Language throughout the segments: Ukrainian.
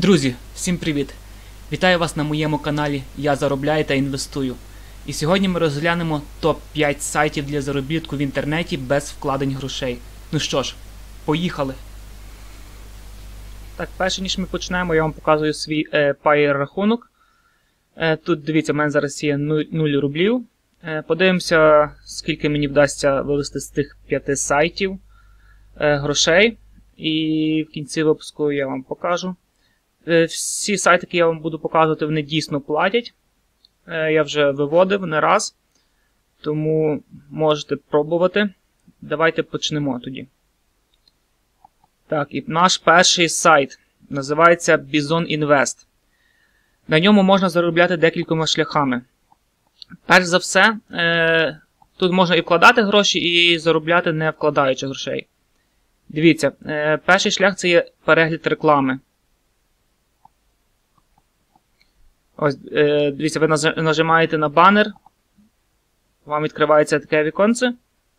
Друзі, всім привіт! Вітаю вас на моєму каналі Я заробляю та інвестую. І сьогодні ми розглянемо топ-5 сайтів для заробітку в інтернеті без вкладень грошей. Ну що ж, поїхали! Так, перше ніж ми почнемо, я вам показую свій Payeer рахунок. Тут, дивіться, в мене зараз є 0 рублів. Подивимося, скільки мені вдасться вивести з тих 5 сайтів грошей. І в кінці випуску я вам покажу. Всі сайти, які я вам буду показувати, вони дійсно платять. Я вже виводив не раз, тому можете пробувати. Давайте почнемо тоді. Так, і наш перший сайт називається Bizon Invest. На ньому можна заробляти декількома шляхами. Перш за все, тут можна і вкладати гроші, і заробляти не вкладаючи грошей. Дивіться, перший шлях – це є перегляд реклами. Ось, дивіться, ви нажимаєте на банер, вам відкривається таке віконце.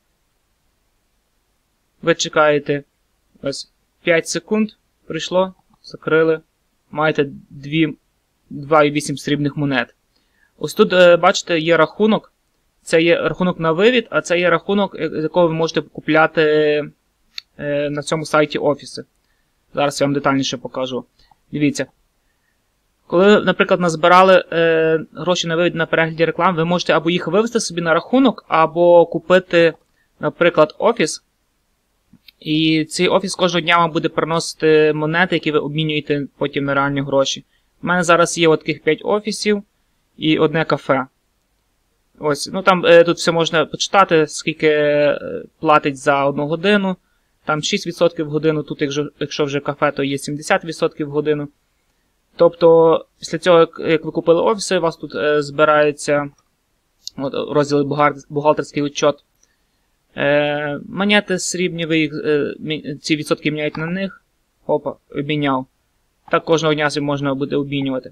Ви чекаєте, ось, 5 секунд, прийшло, закрили, маєте 2,8 срібних монет. Ось тут, бачите, є рахунок, це є рахунок на вивід, а це є рахунок, з якого ви можете купляти на цьому сайті офіси. Зараз я вам детальніше покажу. Дивіться. Коли, наприклад, назбирали гроші на вивід на перегляді реклам, ви можете або їх вивести собі на рахунок, або купити, наприклад, офіс. І цей офіс кожного дня вам буде приносити монети, які ви обмінюєте потім на реальні гроші. У мене зараз є таких 5 офісів і одне кафе. Ось, ну там тут все можна почитати, скільки платить за 1 годину. Там 6% в годину, тут якщо вже кафе, то є 70% в годину. Тобто, після цього, як ви купили офіси, у вас тут збирається розділ бухгалтерський учет. Монети срібні, ви їх, ці відсотки міняєте на них. Опа, обміняв. Так кожного дня можна буде обмінювати.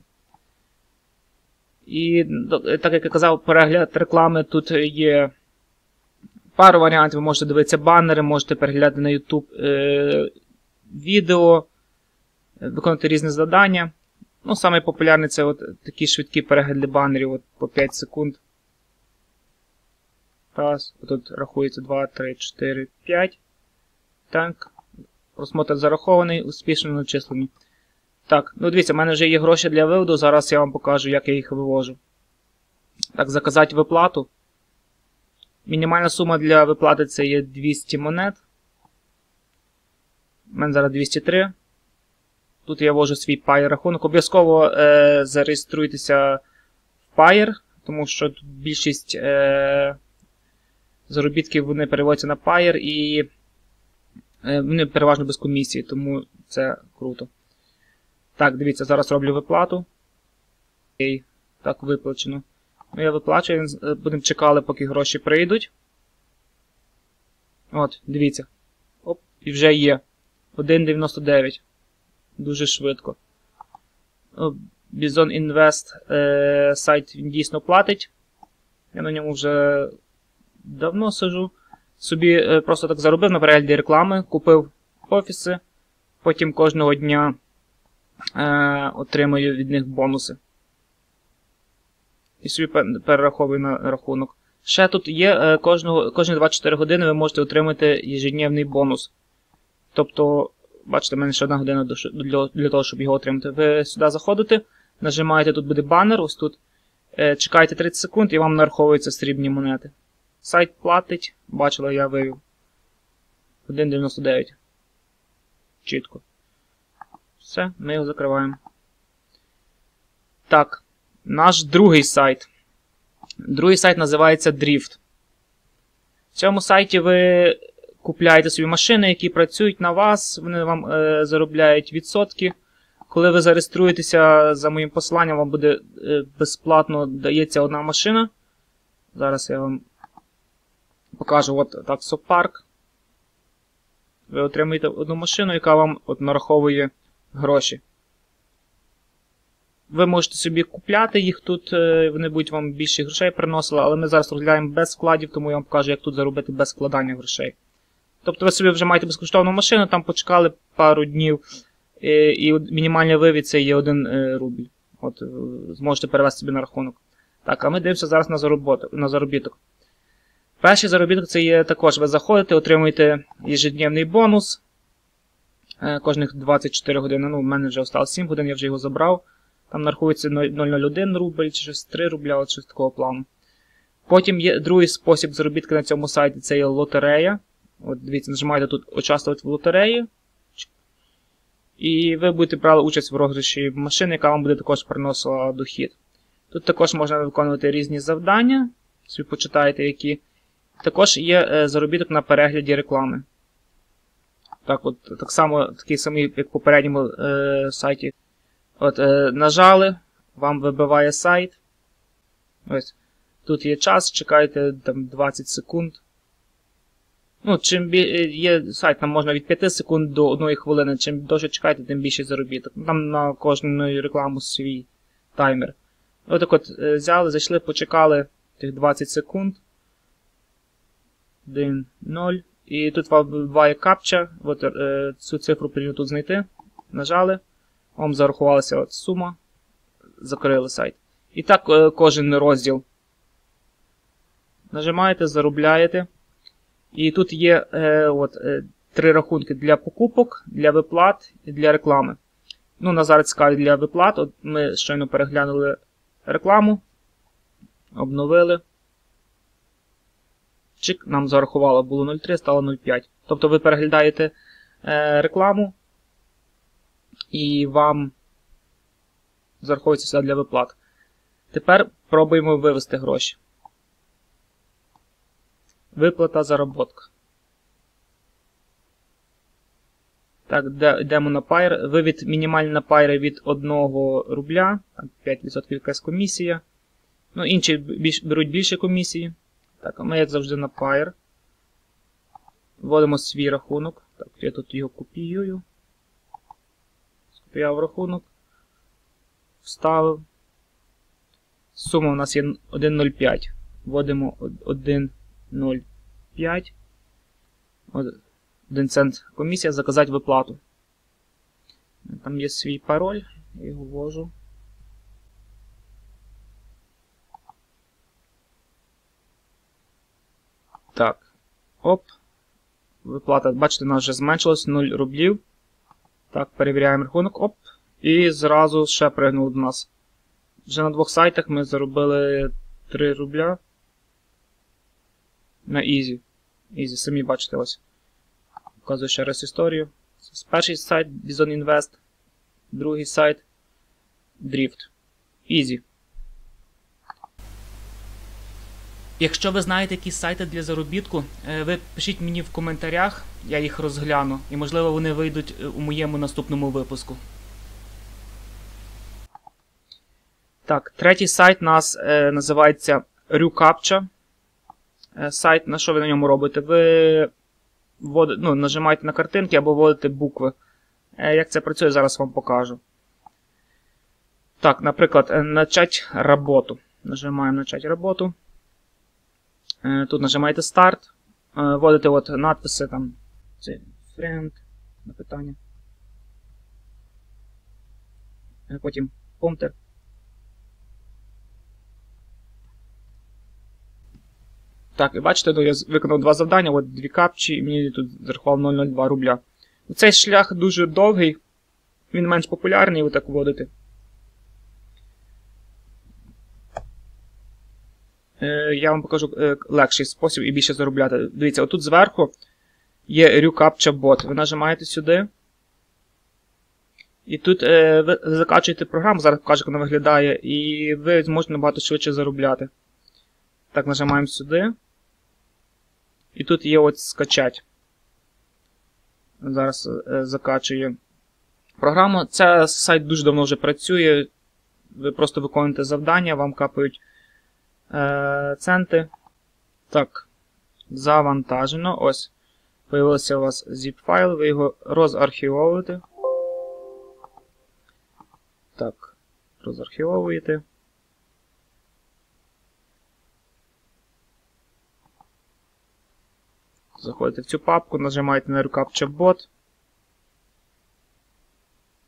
І, так як я казав, перегляд реклами тут є пару варіантів. Ви можете дивитися банери, можете переглядати на YouTube відео, виконувати різні завдання. Ну, саме популярний це такі швидкі перегляди банерів по 5 секунд. Раз, тут рахується 2, 3, 4, 5. Так, просмотр зарахований, успішно начислені. Так, ну дивіться, в мене вже є гроші для виводу, зараз я вам покажу, як я їх вивожу. Так, заказати виплату. Мінімальна сума для виплати це є 200 монет. У мене зараз 203. Тут я ввожу свій Payeer рахунок. Обов'язково зареєструйтеся в Payeer, тому що тут більшість заробітків вони переводяться на Payeer і вони переважно без комісії, тому це круто. Так, дивіться, зараз роблю виплату. Окей, так, виплачено. Ну, я виплачую, будемо чекати, поки гроші прийдуть. От, дивіться. Оп, і вже є. 1,99. Дуже швидко. Bizon Invest сайт він дійсно платить. Я на ньому вже давно сиджу. Собі просто так заробив на перегляді реклами, купив офіси, потім кожного дня отримую від них бонуси. І собі перераховую на рахунок. Ще тут є, кожні 24 години ви можете отримати ежедневний бонус. Тобто, бачите, в мене ще 1 година для того, щоб його отримати. Ви сюди заходите, нажимаєте, тут буде банер, ось тут. Чекаєте 30 секунд і вам нараховуються срібні монети. Сайт платить, бачила, я вивів. 1,99. Чітко. Все, ми його закриваємо. Так, наш другий сайт. Другий сайт називається Drift. В цьому сайті ви купляєте собі машини, які працюють на вас, вони вам заробляють відсотки. Коли ви зареєструєтеся за моїм посиланням, вам буде безплатно дається 1 машина. Зараз я вам покажу, от таксопарк. Ви отримуєте 1 машину, яка вам нараховує гроші. Ви можете собі купляти їх тут, вони будуть вам більше грошей приносили, але ми зараз розглядаємо без вкладів, тому я вам покажу, як тут заробити без вкладання грошей. Тобто ви собі вже маєте безкоштовну машину, там почекали пару днів, і мінімальний вивід це є 1 рубль. От, зможете перевести собі на рахунок. Так, а ми дивимося зараз на заробіток. Перший заробіток це є також, ви заходите, отримуєте єжедневний бонус. Кожних 24 години, ну, в мене вже осталось 7 годин, я вже його забрав. Там нарахується 0,01 рубль, чи щось 3 рубля, от щось такого плану. Потім є другий спосіб заробітки на цьому сайті, це є лотерея. От дивіться, нажимаєте тут «Участвувати в лотереї». І ви будете брати участь в розіграші машини, яка вам буде також приносила дохід. Тут також можна виконувати різні завдання, собі почитаєте які. Також є заробіток на перегляді реклами. Так само, такий самий, як в попередньому сайті. От, нажали, вам вибиває сайт. Ось. Тут є час, чекайте там 20 секунд. Ну, чим є сайт, там можна від 5 секунд до 1 хвилини. Чим довше чекаєте, тим більше заробіток. Там на кожну рекламу свій таймер. Отак от взяли, зайшли, почекали тих 20 секунд. 1, 0. І тут вам вибиває капча. От, цю цифру потрібно тут знайти. Нажали. Вам зарахувалася от сума. Закрили сайт. І так кожен розділ. Нажимаєте, заробляєте. І тут є 3 рахунки для покупок, для виплат і для реклами. Ну, на зараз цікаві для виплат. От ми щойно переглянули рекламу. Обновили. Чик, нам зарахувало, було 0,3, стало 0,5. Тобто ви переглядаєте рекламу і вам зараховується все для виплат. Тепер пробуємо вивести гроші. Виплата заробітка. Так, йдемо на Payeer. Вивід мінімальний на Payeer від 1 рубля. 5% якась комісія. Ну, інші беруть більше комісії. Так, а ми, як завжди, на Payeer. Вводимо свій рахунок. Так, я тут його копіюю. Скопіював рахунок. Вставив. Сума у нас є 1,05. Вводимо 1,05. 1 цент комісія, заказати виплату. Там є свій пароль, я його ввожу. Так, оп. Виплата, бачите, у нас вже зменшилась 0 рублів. Так, перевіряємо рахунок, оп. І зразу ще пригнуло до нас. Вже на 2 сайтах ми заробили 3 рубля. На Easy. Easy, самі бачите ось. Показую ще раз історію. Це перший сайт Bison Invest, другий сайт Drift. Easy. Якщо ви знаєте якісь сайти для заробітку, ви пишіть мені в коментарях, я їх розгляну. І можливо вони вийдуть у моєму наступному випуску. Так, третій сайт у нас називається RuCAPTCHA. Сайт, на що ви на ньому робите? Ви нажимаєте на картинки або вводите букви. Як це працює, зараз вам покажу. Так, наприклад, начать роботу. Нажимаємо начать роботу. Тут нажимаєте старт. Вводите от надписи там. Це friend, на питання. Потім Enter. Так, і бачите, я виконав 2 завдання, от 2 капчі, і мені тут зарахував 0,02 рубля. Цей шлях дуже довгий, він менш популярний, отак вводити. Я вам покажу легший спосіб і більше заробляти. Дивіться, отут зверху є RuCAPTCHA Bot. Ви нажимаєте сюди. І тут ви закачуєте програму, зараз покажу, як вона виглядає, і ви зможете набагато швидше заробляти. Так, нажимаємо сюди. І тут є ось скачать. Зараз закачує програму. Цей сайт дуже давно вже працює. Ви просто виконуєте завдання, вам капають центи. Так, завантажено. Ось. Появився у вас zip-файл, ви його розархівовуєте. Так, розархівовуєте. Заходите в цю папку, нажимаєте на RuCAPTCHA Bot.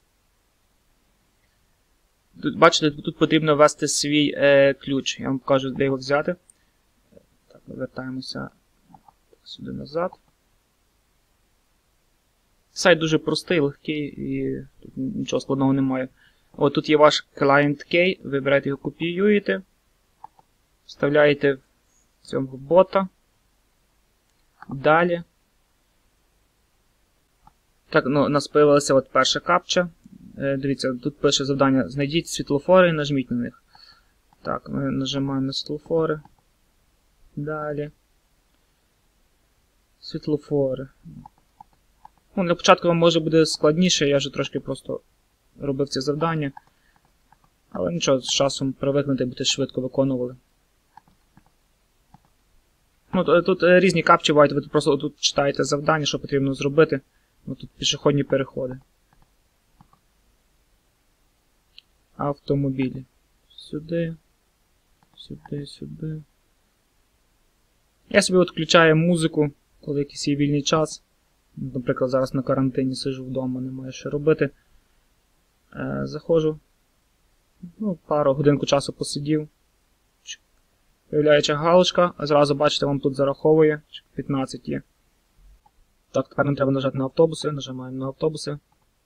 Тут, бачите, тут потрібно ввести свій ключ. Я вам покажу, де його взяти. Так, вертаємося сюди назад. Сайт дуже простий, легкий і тут нічого складного немає. От тут є ваш Client Key, вибираєте його, копіюєте, вставляєте в цього бота. Далі. Так, ну, у нас з'явилася от перша капча. Дивіться, тут пише завдання: знайдіть світлофори і нажміть на них. Так, ми нажимаємо на світлофори. Далі. Світлофори. Ну, для початку вам може буде складніше, я вже трошки просто робив це завдання. Але нічого, з часом привикнути, будете швидко виконували. Ну, тут різні капчі бувають, ви просто тут читаєте завдання, що потрібно зробити. Ось тут пішохідні переходи. Автомобілі. Сюди. Сюди, сюди. Я собі от включаю музику, коли якийсь є вільний час. Наприклад, зараз на карантині сиджу вдома, не маю що робити. Заходжу. Ну, пару годинку часу посидів. Появляється галочка, а зразу, бачите, вам тут зараховує. 15 є. Так, тепер нам треба нажати на автобуси. Нажимаємо на автобуси.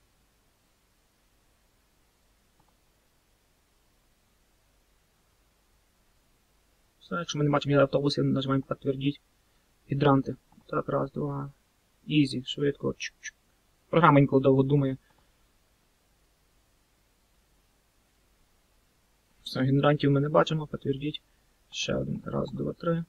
Все, якщо ми не бачимо автобуси, нажимаємо підтвердіть. Гідранти. Так, раз, два. Ізі, швидко. Чук-чук. Програма інколи довго думає. Все, гідрантів ми не бачимо, підтвердіть. Ще один. Раз, два, три.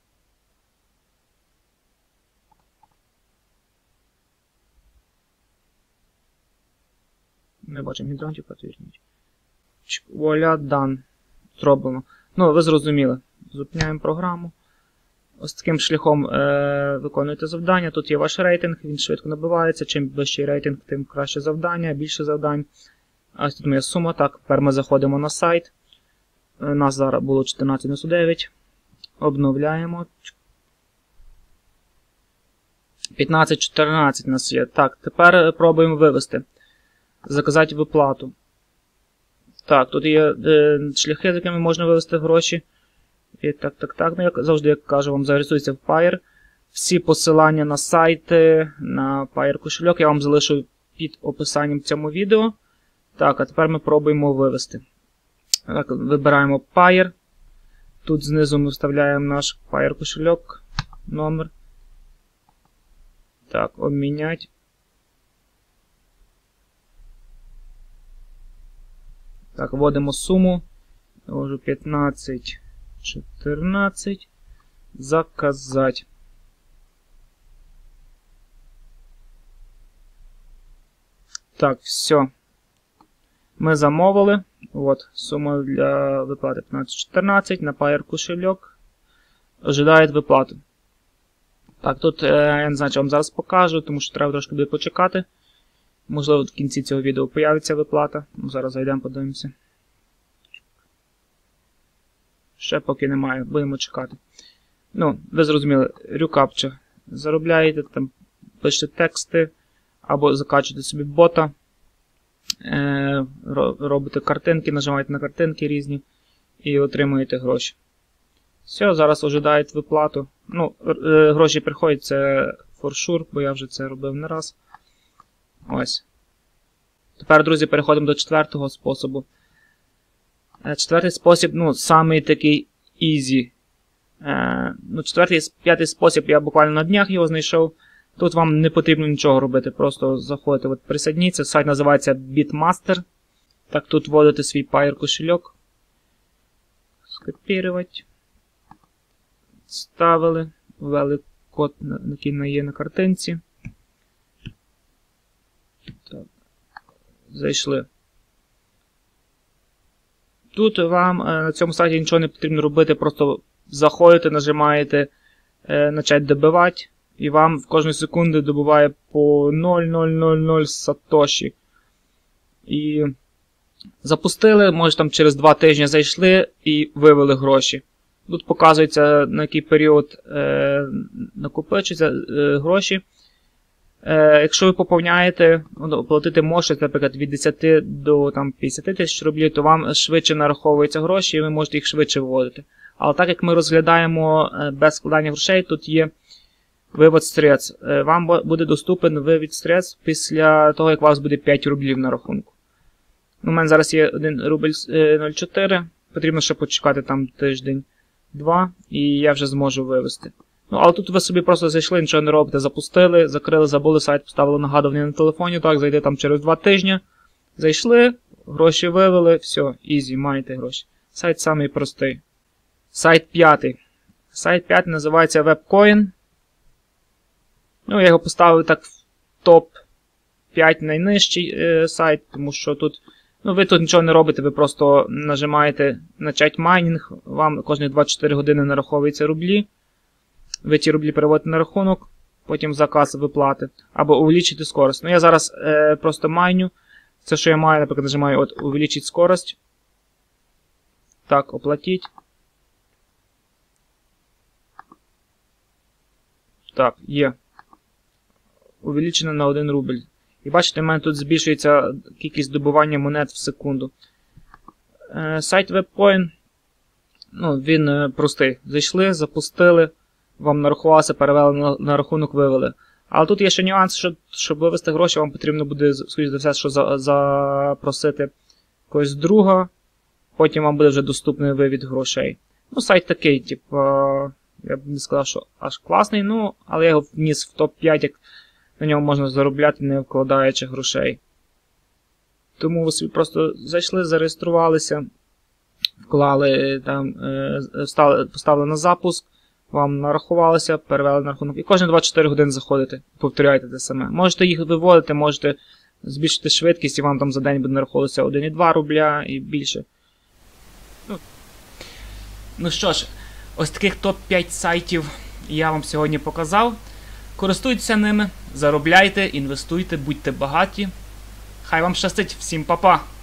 Не бачимо гідрантів, підтвердіть. Вуаля, дан. Зроблено. Ну, ви зрозуміли. Зупиняємо програму. Ось таким шляхом виконуєте завдання. Тут є ваш рейтинг, він швидко набивається. Чим вищий рейтинг, тим краще завдання, більше завдань. Ось тут моя сума. Так, тепер ми заходимо на сайт. У нас зараз було 14,99. Обновляємо. 15,14 у нас є. Так, тепер пробуємо вивести. Заказати виплату. Так, тут є шляхи, з якими можна вивести гроші. І так. Ну, як завжди, як кажу, вам зареєструється в Payeer. Всі посилання на сайти, на Payeer кошельок я вам залишу під описанням в цьому відео. Так, а тепер ми пробуємо вивести. Так, вибираємо Payeer. Тут знизу ми вставляємо наш Payeer кошельок, номер. Так, обмінять. Так, вводимо суму. Ввожу 15,14. Заказать. Так, все. Ми замовили. От, сума для виплати 15,14 на Payeer кошельок. Ожидає виплату. Так, тут я не знаю, що вам зараз покажу, тому що треба трошки буде почекати. Можливо, в кінці цього відео появиться виплата. Зараз зайдемо, подивимося. Ще поки немає, будемо чекати. Ну, ви зрозуміли, рюкапча. Заробляєте, там пишете тексти, або закачуєте собі бота, робите картинки, нажимаєте на картинки різні і отримуєте гроші. Все, зараз ожидають виплату. Ну, гроші приходять, це for sure, бо я вже це робив не раз. Ось. Тепер, друзі, переходимо до четвертого способу. Четвертий спосіб, ну, самий такий easy. Ну, п'ятий спосіб, я буквально на днях його знайшов. Тут вам не потрібно нічого робити, просто заходите в присоединіться. Сайт називається Bitmaster. Так, тут вводите свій Payeer кошельок. Скопірувати. Ставили. Ввели код, який є на картинці. Так. Зайшли. Тут вам на цьому сайті нічого не потрібно робити, просто заходите, нажимаєте «Начать добивати», і вам в кожну секунду добуває по 0,000 сатоші. І запустили, може там через 2 тижні зайшли і вивели гроші. Тут показується, на який період накопичуються гроші. Якщо ви поповняєте, платити можете, наприклад, від 10 до 50 тисяч рублів, то вам швидше нараховуються гроші і ви можете їх швидше виводити. Але так як ми розглядаємо без складання грошей, тут є вивод средств. Вам буде доступен вивід средств після того, як у вас буде 5 рублів на рахунку. У мене зараз є 1 рубль 0,4, потрібно ще почекати там тиждень-два, і я вже зможу вивести. Ну, але тут ви собі просто зайшли, нічого не робите, запустили, закрили, забули сайт, поставили нагадування на телефоні, так, зайти там через 2 тижні. Зайшли, гроші вивели, все, ізі, маєте гроші. Сайт самий простий. Сайт 5. Сайт 5 називається WebCoin. Ну, я його поставив так в топ-5 найнижчий сайт, тому що тут, ну, ви тут нічого не робите, ви просто нажимаєте «Начать майнінг», вам кожні 24 години нараховуються рублі. Ви ті рублі переводите на рахунок, потім заказ виплати, або увеличити скорость. Ну, я зараз просто майню. Це, що я маю, наприклад, нажимаю от «Увеличить скорость». Так, оплатіть. Так, є. Увеличено на 1 рубль. І бачите, в мене тут збільшується кількість добування монет в секунду. Сайт WebCoin, ну, він простий. Зайшли, запустили, вам нарахувалося, перевели на рахунок, вивели. Але тут є ще нюанс, що щоб вивести гроші, вам потрібно буде, скоріш за все, що запросити когось друга, потім вам буде вже доступний вивід грошей. Ну, сайт такий, типу, я б не сказав, що аж класний, ну, але я його вніс в топ-5, як на ньому можна заробляти, не вкладаючи грошей. Тому ви собі просто зайшли, зареєструвалися, вклали, там, поставили на запуск, вам нарахувалося, перевели на рахунок. І кожні 24 години заходите, повторяєте те саме. Можете їх виводити, можете збільшити швидкість, і вам там за день буде нараховуватися 1,2 рубля і більше. Ну що ж, ось таких топ-5 сайтів я вам сьогодні показав. Користуйтеся ними, заробляйте, інвестуйте, будьте багаті. Хай вам щастить, всім па-па!